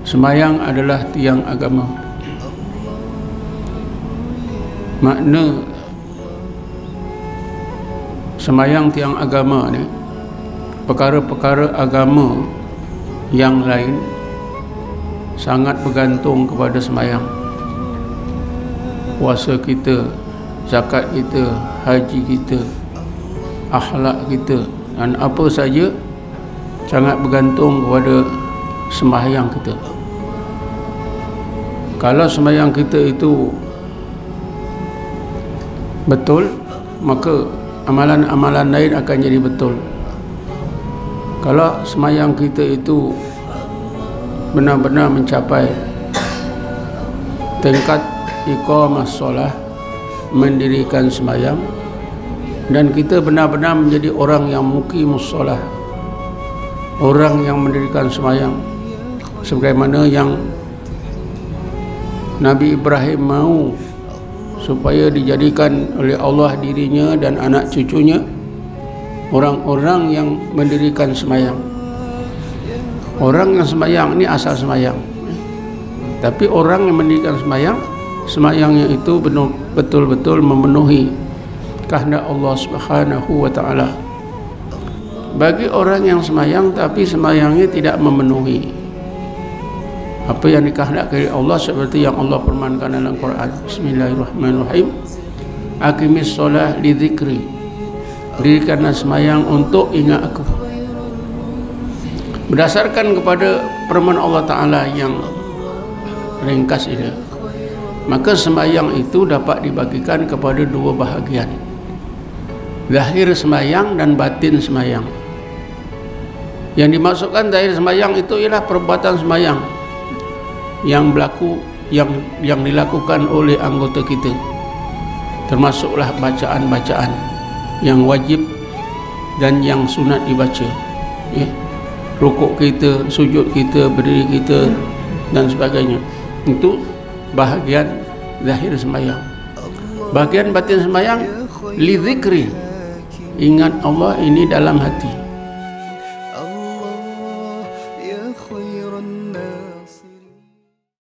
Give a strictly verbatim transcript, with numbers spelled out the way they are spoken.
Semayang adalah tiang agama. Makna semayang tiang agama ni, perkara-perkara agama yang lain sangat bergantung kepada semayang. Puasa kita, zakat kita, haji kita, akhlak kita, dan apa saja sangat bergantung kepada sembahyang kita. Kalau sembahyang kita itu betul, maka amalan-amalan lain akan jadi betul. Kalau sembahyang kita itu benar-benar mencapai tingkat iqamah solah, mendirikan sembahyang, dan kita benar-benar menjadi orang yang muqimus solah, orang yang mendirikan sembahyang, sebagaimana yang Nabi Ibrahim mahu supaya dijadikan oleh Allah dirinya dan anak cucunya orang-orang yang mendirikan sembahyang. Orang yang sembahyang ini asal sembahyang, tapi orang yang mendirikan sembahyang, sembahyangnya itu betul-betul memenuhi kehendak Allah Subhanahu wa taala. Bagi orang yang sembahyang tapi sembahyangnya tidak memenuhi apa yang dikehendaki Allah, seperti yang Allah firmankan dalam Quran, Bismillahirrahmanirrahim, aqimis solah li dzikri, dirikanlah sembahyang untuk ingat aku. Berdasarkan kepada firman Allah Ta'ala yang ringkas ini, maka sembahyang itu dapat dibagikan kepada dua bahagian, zahir sembahyang dan batin sembahyang. Yang dimaksudkan zahir sembahyang itu ialah perbuatan sembahyang yang berlaku, yang yang dilakukan oleh anggota kita, termasuklah bacaan-bacaan yang wajib dan yang sunat dibaca, ya. Rukuk kita, sujud kita, berdiri kita dan sebagainya. Itu bahagian zahir sembahyang. Bahagian batin sembahyang li zikri, ingat Allah ini dalam hati.